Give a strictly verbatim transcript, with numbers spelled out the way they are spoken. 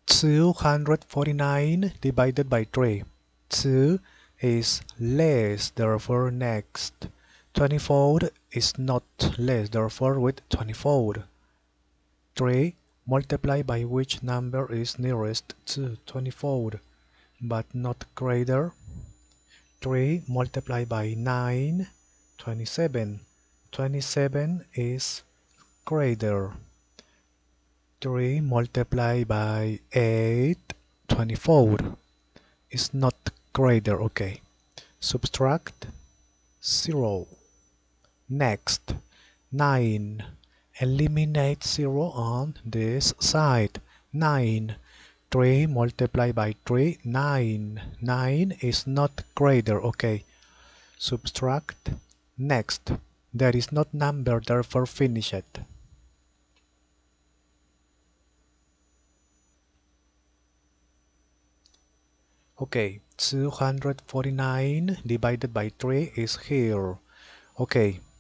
two hundred forty-nine divided by three. two is less, therefore next. twenty-four is not less, therefore with twenty-four. three multiplied by which number is nearest to twenty-four, but not greater. three multiplied by nine, twenty-seven. twenty-seven is greater. three multiplied by eight, twenty-four. Is not greater, okay. Subtract zero. Next, nine. Eliminate zero on this side. nine. three multiplied by three, nine. nine is not greater, okay. Subtract. Next, there is not number, therefore finish it. Okay, two hundred forty-nine divided by three is here. Okay,